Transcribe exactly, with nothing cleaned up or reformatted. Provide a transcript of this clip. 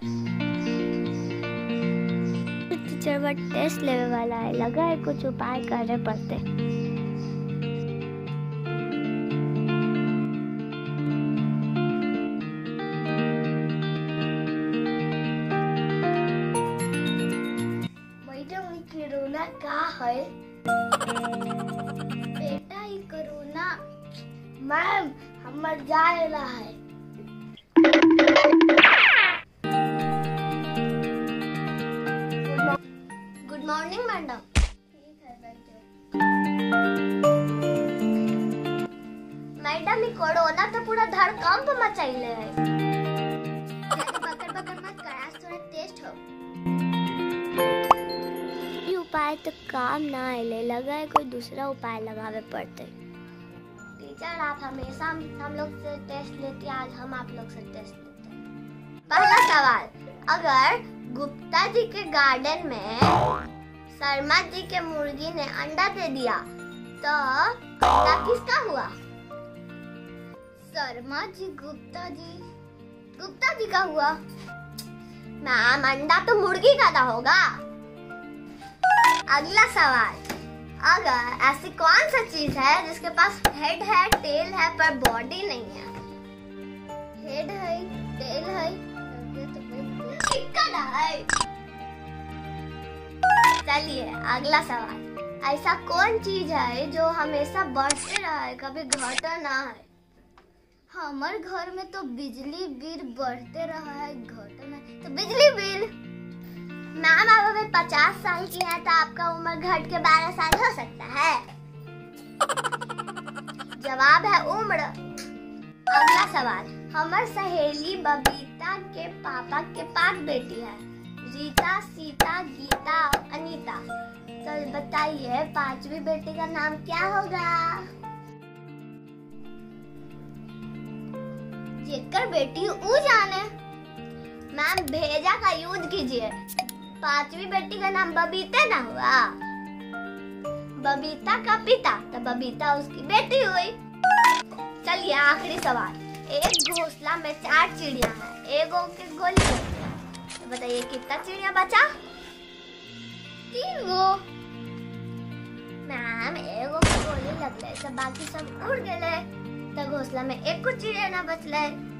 Teacher test लेवे वाला है, लगा है कुछ उपाय करने पड़ते। कोरोना का है बेटा, ये कोरोना मैम हमर जाएला है। Good morning madam. ठीक है बैठो। मैडम, ये कोरोना तो पूरा धड़कंप मचाइले है। बकर बकर मत कर, आज थोड़ा टेस्ट हो। उपाय तो काम ना आए, लगा है कोई दूसरा उपाय लगावे पड़ते। टीचर, आप हमेशा हम लोग से टेस्ट लेती, आज हम आप लोग से टेस्ट लेते हैं। पहला सवाल, अगर गुप्ता जी के गार्डन में शर्मा जी के मुर्गी ने अंडा दे दिया तो अंडा किसका हुआ? शर्मा जी, गुप्ता जी, गुप्ता जी का हुआ। मैम, अंडा तो मुर्गी का ना होगा। अगला सवाल, अगर ऐसी कौन सा चीज है जिसके पास हेड है, टेल है पर बॉडी नहीं है? हेड है, टेल है, चिकन है। चलिए अगला सवाल, ऐसा कौन चीज है जो हमेशा बढ़ते रहे, कभी घटता ना है? हमारे घर में तो बिजली बिल बढ़ते रहा है, घटता नहीं, तो बिजली बिल। मैम, आप अभी पचास साल की है तो आपका उम्र घट के बारह साल हो सकता है। जवाब है उम्र। अगला सवाल, हमार सहेली बबीता के पापा के पांच बेटी है, रीता, सीता, गीता, अनीता। तो बताइए पांचवी बेटी का नाम क्या होगा? जेकर बेटी ऊ जाने। मैम, भेजा का यूज कीजिए। पांचवी बेटी का नाम बबीता ना हुआ? बबीता का पिता तो बबीता उसकी बेटी हुई। चलिए आखिरी सवाल, एक घोंसला में चार चिड़िया है, एगो के गोली लगती है, तो बताइए कितना चिड़िया बचा? तीन गो। मैम, एगो के गोली लगले तो बाकी सब उड़ गए, तो घोंसला में एक को चिड़िया ना बचले।